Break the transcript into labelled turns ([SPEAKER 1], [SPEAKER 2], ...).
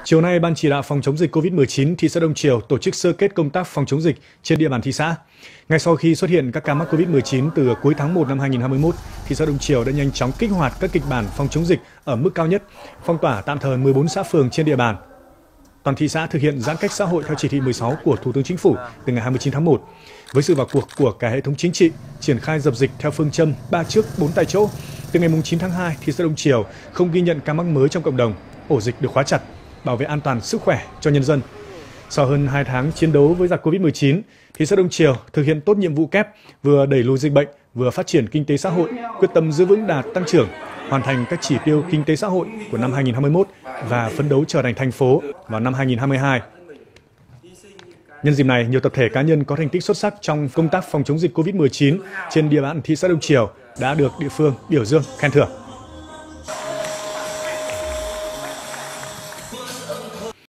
[SPEAKER 1] Chiều nay, Ban chỉ đạo phòng chống dịch COVID-19 thị xã Đông Triều tổ chức sơ kết công tác phòng chống dịch trên địa bàn thị xã. Ngay sau khi xuất hiện các ca mắc COVID-19 từ cuối tháng 1 năm 2021, thị xã Đông Triều đã nhanh chóng kích hoạt các kịch bản phòng chống dịch ở mức cao nhất, phong tỏa tạm thời 14 xã phường trên địa bàn. Toàn thị xã thực hiện giãn cách xã hội theo chỉ thị 16 của Thủ tướng Chính phủ từ ngày 29 tháng 1. Với sự vào cuộc của cả hệ thống chính trị, triển khai dập dịch theo phương châm 3 trước 4 tại chỗ, từ ngày 9 tháng 2, thị xã Đông Triều không ghi nhận ca mắc mới trong cộng đồng, ổ dịch được khóa chặt, bảo vệ an toàn sức khỏe cho nhân dân. Sau hơn 2 tháng chiến đấu với giặc COVID-19, thị xã Đông Triều thực hiện tốt nhiệm vụ kép, vừa đẩy lùi dịch bệnh, vừa phát triển kinh tế xã hội, quyết tâm giữ vững đà tăng trưởng, hoàn thành các chỉ tiêu kinh tế xã hội của năm 2021 và phấn đấu trở thành thành phố vào năm 2022. Nhân dịp này, nhiều tập thể cá nhân có thành tích xuất sắc trong công tác phòng chống dịch COVID-19 trên địa bàn thị xã Đông Triều đã được địa phương biểu dương, khen thưởng.